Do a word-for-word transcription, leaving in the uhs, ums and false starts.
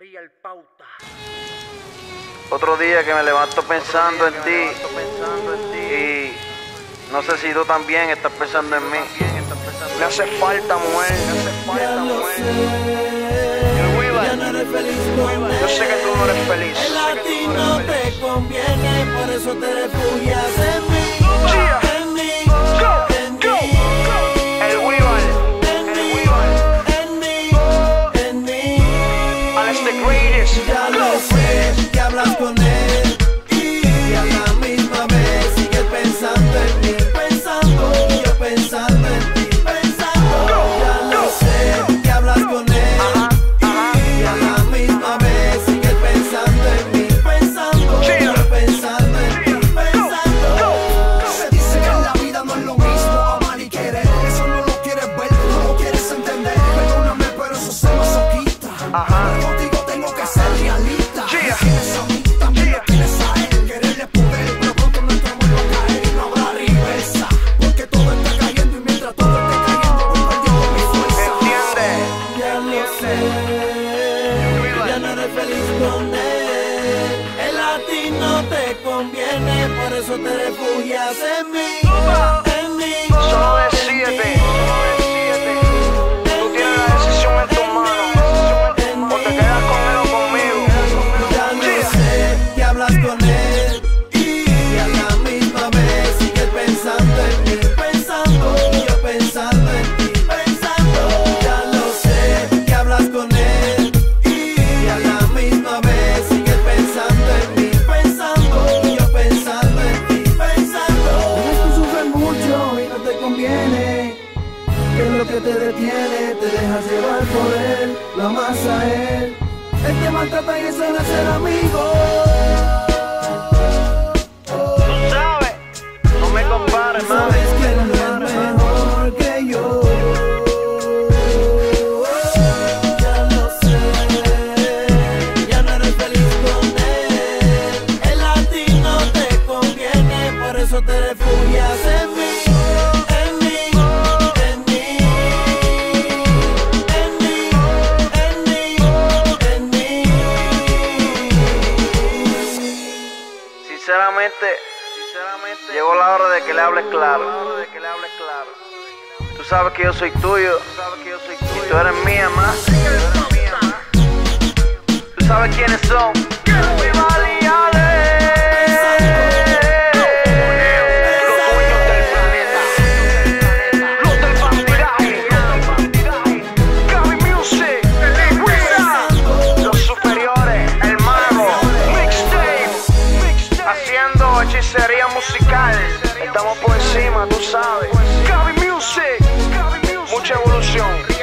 Real Pauta. Otro día que me levanto pensando en ti y no sé si tú también estás pensando en mí. Me hace falta, mujer, me hace falta, mujer. El Weaver, ya no eres feliz con él. yo sé que tú no eres feliz. El a ti no te conviene, por eso te refugias en mí. Yeah. En mí, Go, en go, mí, go. El Weaver, en el mí, Weaver. en mí, en mí. Alex the Greatest. Ya Go. lo sé, que hablas con él y a la misma vez sigues pensando en mí, pensando, yo pensando en ti, pensando. Ya lo sé, que hablas con él y a la misma vez sigues pensando en mí, pensando, yo pensando en ti, pensando. Se dice que en la vida no es lo mismo amar y querer. Eso no lo quieres ver, no lo quieres entender. Perdóname, pero eso se masoquista. Ajá. Contigo tengo que ser realista. Yeah. Me tienes a mí, también lo tienes a él. Quererle poder, pero pronto nuestro amor va a caer y no habrá reversa. Porque todo está cayendo y mientras todo esté cayendo voy perdiendo mi fuerza. ¿Entiendes? Ya lo sé, ya no eres feliz con él. Él a ti no te conviene, por eso te refugias en mí, en mí. Solo en decídete, mí, solo decídete. Tú tienes la decisión en tus manos. O te quedas con él o conmigo. Ya lo sé, que hablas con él y a la misma vez sigues pensando en mí, pensando, yo pensando en ti, pensando. Ya lo sé, que hablas con él y a la misma vez sigues pensando en mí, pensando, yo pensando en ti, pensando. Tú sufres mucho y no te conviene. ¿Qué es lo que te detiene? Te dejas llevar por él, lo amas a él. Él te maltrata y eso no es ser amigo. Tú sabes, no me compares, mami. Sabes que no es mejor que yo. Ya lo sé, ya no eres feliz con él. Él a ti no te conviene, por eso te refugias en mí. En mí, en mí, en mí, en mí, en mí. Sinceramente, sinceramente, llegó la hora de que le hables claro. Tú sabes que yo soy tuyo y tú eres mía, más. Tú sabes quiénes son. Weaver y Alex. Los dueños del planeta. Los del bandidaje. Gaby Music. Weaver. Los superiores. El mago. Mixtape. Haciendo hechicería musical. Estamos por encima, tú sabes. Gaby Music. Mucha evolución.